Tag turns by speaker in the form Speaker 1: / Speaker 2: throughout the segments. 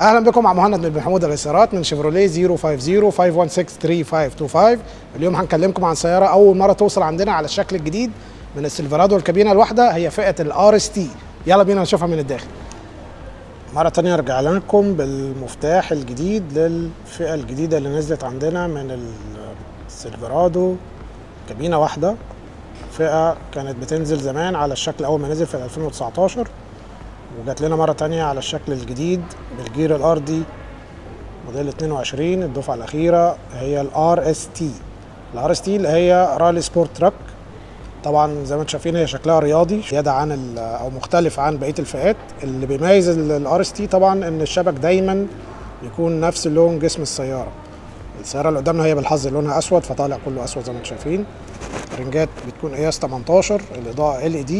Speaker 1: اهلا بكم مع مهند بن محمود الاثارات من شيفروليه 050-516-3525. اليوم هنكلمكم عن سياره اول مره توصل عندنا على الشكل الجديد من السيلفرادو الكابينه الواحده، هي فئه الار اس تي. يلا بينا نشوفها من الداخل. مره تانية ارجع لكم بالمفتاح الجديد للفئه الجديده اللي نزلت عندنا من السيلفرادو كابينه واحده. فئه كانت بتنزل زمان على الشكل اول ما نزل في 2019، وجات لنا مرة تانية على الشكل الجديد بالجير الأرضي موديل 22 الدفعة الأخيرة، هي الار اس تي. الار اس تي اللي هي رالي سبورت تراك. طبعا زي ما انتم شايفين هي شكلها رياضي زيادة عن أو مختلف عن بقية الفئات. اللي بيميز الار اس تي طبعا إن الشبك دايما يكون نفس لون جسم السيارة. السيارة اللي قدامنا هي بالحظ لونها أسود، فطالع كله أسود زي ما انتم شايفين. الرنجات بتكون قياس 18، الإضاءة LED.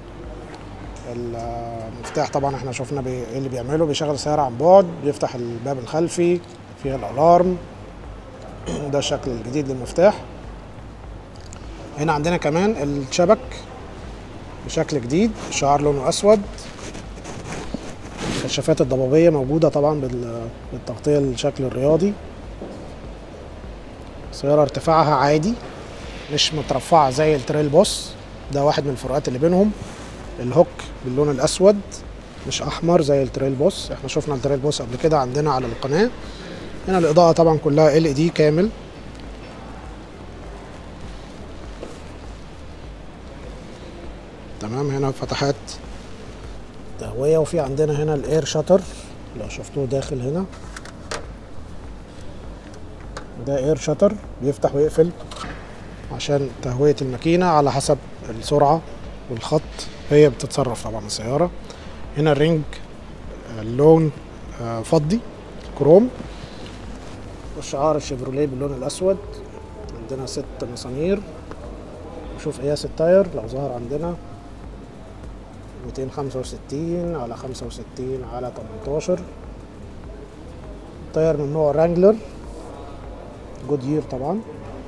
Speaker 1: المفتاح طبعا احنا شفنا ايه اللي بيعمله، بيشغل السيارة عن بعد، بيفتح الباب الخلفي، فيها الالارم. ده الشكل الجديد للمفتاح. هنا عندنا كمان الشبك بشكل جديد، الشعار لونه اسود. الكشافات الضبابية موجودة طبعا بالتغطية الشكل الرياضي. السيارة ارتفاعها عادي، مش مترفعة زي التريل بوس، ده واحد من الفروقات اللي بينهم. الهوك باللون الاسود مش احمر زي التريل بوس، احنا شفنا التريل بوس قبل كده عندنا على القناه. هنا الاضاءه طبعا كلها LED كامل. تمام. هنا فتحات تهويه، وفي عندنا هنا الاير شاتر لو شفتوه داخل هنا، ده اير شاتر بيفتح ويقفل عشان تهويه الماكينه على حسب السرعه والخط، هي بتتصرف طبعا السيارة. هنا الرينج اللون فضي كروم، والشعار الشيفروليه باللون الأسود. عندنا 6 مسامير. نشوف قياس التاير لو ظهر عندنا 265 على 65 على 18. التاير من نوع رانجلر جودير طبعا.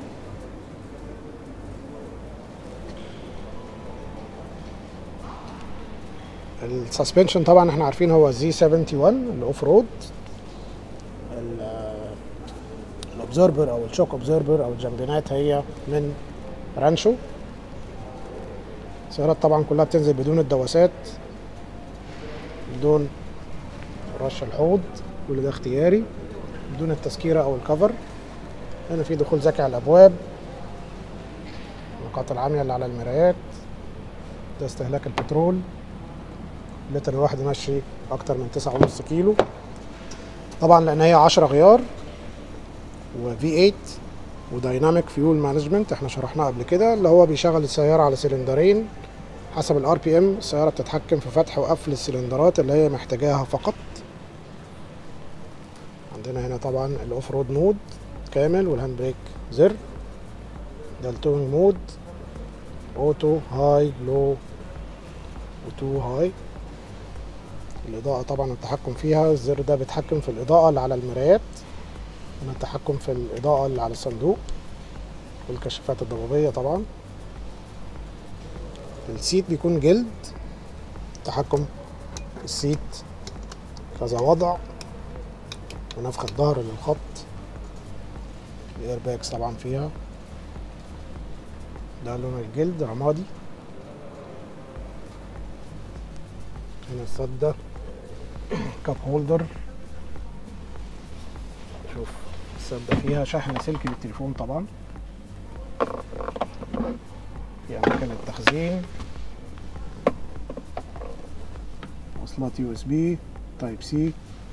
Speaker 1: السسبنشن طبعا احنا عارفين هو زي 71 الاوف رود. الاوبزربر او الشوك اوبزربر او الجنبينات هي من رانشو. السيارات طبعا كلها بتنزل بدون الدواسات، بدون رش الحوض، كل ده اختياري، بدون التسكيرة او الكفر. هنا في دخول ذكي على الابواب، النقاط العامية اللي على المرايات. ده استهلاك البترول، اللتر الواحد يمشي اكتر من 9.5 كيلو. طبعا لان هي 10 غيار وV8 ودايناميك فيول مانجمنت، احنا شرحناه قبل كده، اللي هو بيشغل السيارة على سلندرين حسب الRPM. السيارة بتتحكم في فتح وقفل السلندرات اللي هي محتاجاها فقط. عندنا هنا طبعا الاوف رود مود كامل، والهاند بريك زر. ده التوينج مود، اوتو، هاي، لو، وتو هاي. الإضاءة طبعا التحكم فيها، الزر ده بيتحكم في الإضاءة اللي على المرايات، هنا التحكم في الإضاءة اللي على الصندوق، والكشافات الضبابية طبعا. السيت بيكون جلد، تحكم في السيت كذا وضع، ونفخ الظهر للخط. الاير باكس طبعا فيها، ده لون الجلد رمادي. هنا السدة، كاب هولدر. شوف السدة فيها شحن سلكي للتليفون طبعا، في أماكن التخزين، وصلات USB تايب سي.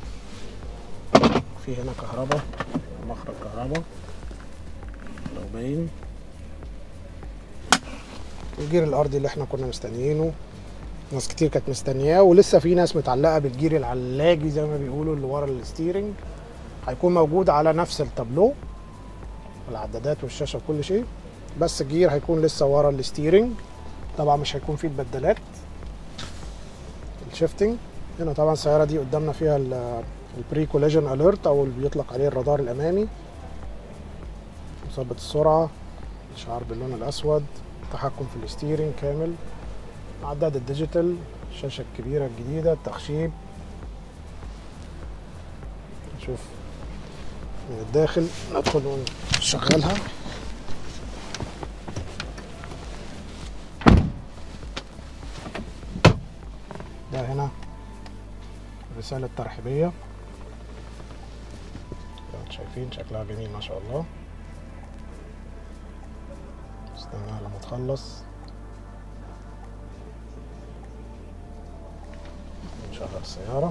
Speaker 1: في هنا كهرباء، مخرج كهرباء لو باين. الجير الأرضي اللي احنا كنا مستنيينه، ناس كتير كانت مستنياه، ولسه في ناس متعلقه بالجير العلاجي زي ما بيقولوا اللي ورا الستيرنج. هيكون موجود على نفس التابلو، العدادات والشاشه وكل شيء، بس الجير هيكون لسه ورا الستيرنج. طبعا مش هيكون فيه البدلات. الشيفتنج هنا طبعا السياره دي قدامنا فيها البري كوليجن اليرت او اللي بيطلق عليه الرادار الامامي. مثبت السرعه، الشعار باللون الاسود، التحكم في الستيرنج كامل، عداد الديجيتال، الشاشة الكبيرة الجديدة، التخشيب. نشوف من الداخل، ندخل ونشغلها. ده هنا رسالة ترحيبية، شايفين شكلها جميل ما شاء الله. استناها لما تخلص نشغل السيارة.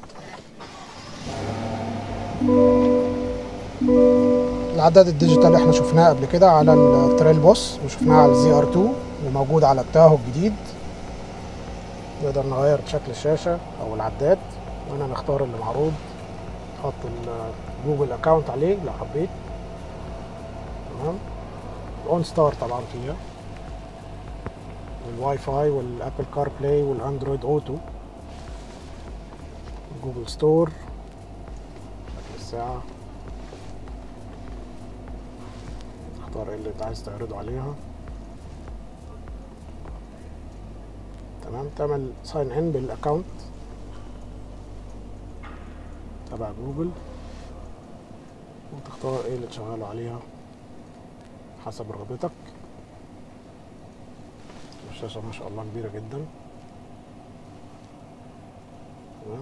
Speaker 1: العداد الديجيتال احنا شفناه قبل كده على التريل بوس، وشفناه على الزي ار 2، وموجود على التاهو الجديد. نقدر نغير بشكل الشاشة او العداد، وهنا نختار اللي معروض، نحط الجوجل اكاونت عليه لو حبيت. تمام. اون ستار طبعا فيها، والواي فاي والابل كار بلاي والاندرويد اوتو، جوجل ستور، شكل الساعة، تختار ايه اللي انت عايز تعرضه عليها. تمام. تعمل ساين ان بالاكونت تبع جوجل، وتختار ايه اللي تشغله عليها حسب رغبتك. الشاشة ما شاء الله كبيرة جدا. تمام.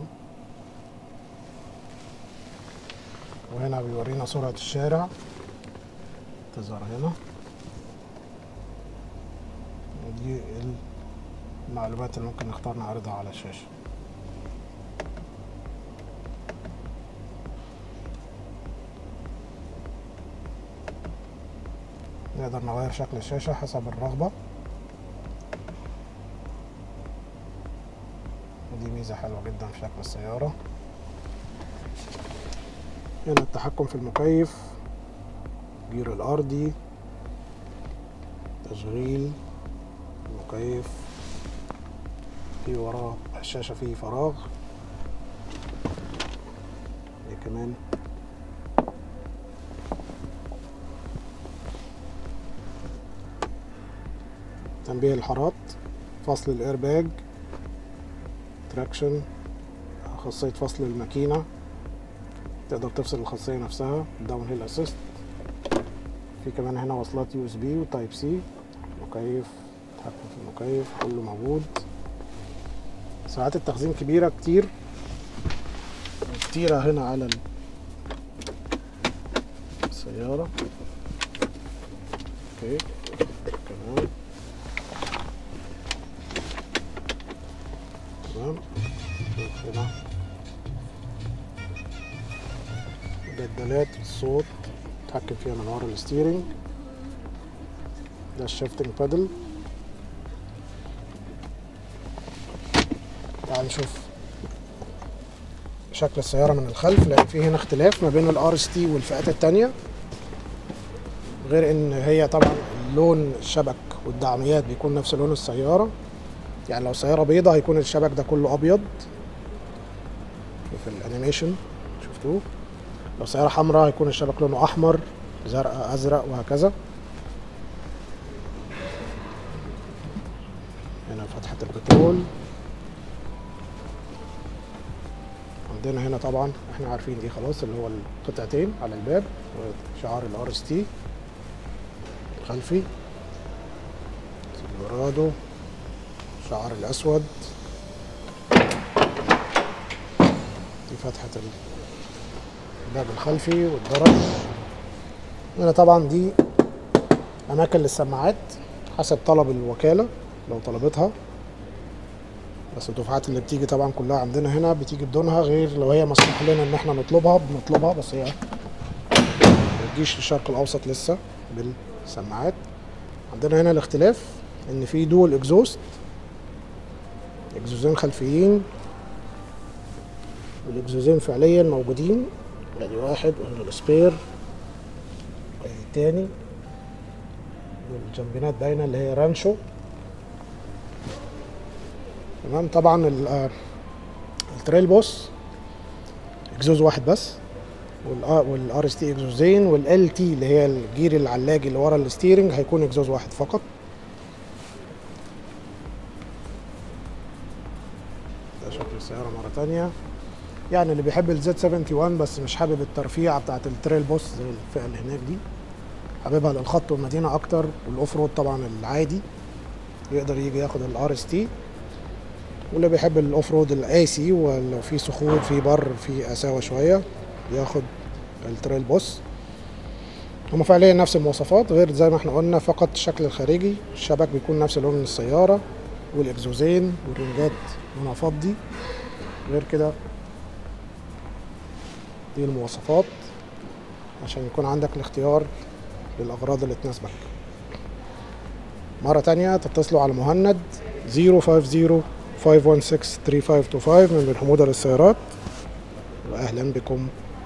Speaker 1: وهنا بيورينا سرعة الشارع، تظهر هنا. ودي المعلومات اللي ممكن نختار نعرضها على الشاشة. نقدر نغير شكل الشاشة حسب الرغبة، ودي ميزة حلوة جدا في شكل السيارة. هنا التحكم في المكيف، الجير الأرضي، تشغيل المكيف. في وراه الشاشة فيه فراغ. دي كمان تنبيه الحارات، فصل الايرباج، تراكشن، خاصية فصل الماكينة، تقدر تفصل الخاصية نفسها، داون هيل اسيست. في كمان هنا وصلات يو اس بي وتايب سي، مكيف، تحكم في المكيف، كله موجود. ساعات التخزين كبيرة كتيرة هنا على السيارة. اوكي كمان. تمام. هنا بدلات الصوت، تتحكم فيها من ورا الستيرنج. ده الشيفتنج بادل. تعال نشوف شكل السيارة من الخلف، لأن في هنا اختلاف ما بين الار اس تي والفئات التانية، غير ان هي طبعا اللون الشبك والدعميات بيكون نفس لون السيارة. يعني لو سيارة بيضة هيكون الشبك ده كله أبيض في الانيميشن شفتوه. لو سيارة حمراء هيكون الشبك لونه أحمر، زرقاء، أزرق، وهكذا. هنا فتحة البترول. عندنا هنا طبعا احنا عارفين دي خلاص، اللي هو القطعتين على الباب وشعار الار اس تي الخلفي، سيلفرادو، شعار الأسود. دي فتحة الباب الخلفي والدرج. هنا طبعا دي أماكن للسماعات حسب طلب الوكالة لو طلبتها، بس الدفعات اللي بتيجي طبعا كلها عندنا هنا بتيجي بدونها، غير لو هي مسموح لنا ان احنا نطلبها بنطلبها، بس هي متجيش للشرق الأوسط لسه بالسماعات. عندنا هنا الاختلاف ان في دول اكزوست، اكزوزين خلفيين، والاكزوزين فعليا موجودين. ادي واحد، وهنا السبير، ادي التاني، والجنبينات باينه اللي هي رانشو. تمام. طبعا التريل بوس اكزوز واحد بس، والار اس تي اكزوزين، والال تي اللي هي الجير العلاجي اللي ورا الستيرنج هيكون اكزوز واحد فقط. ده شكل السيارة مرة تانية. يعني اللي بيحب الزد 71 بس مش حابب الترفيعه بتاعت التريل بوس زي الفئه اللي هناك دي، حاببها للخط والمدينه اكتر، والاوف رود طبعا العادي يقدر يجي ياخد الار اس تي. واللي بيحب الاوف رود القاسي ولو في صخور في بر في قساوه شويه ياخد التريل بوس. هما فعليا نفس المواصفات، غير زي ما احنا قلنا فقط الشكل الخارجي، الشبك بيكون نفس لون السياره والاكزوزين والرنجات لونها فضي. غير كده دي المواصفات عشان يكون عندك الاختيار للأغراض اللي تناسبك. مرة تانية تتصلوا على مهند 050-516-3525 من بن حمودة للسيارات، وأهلا بكم.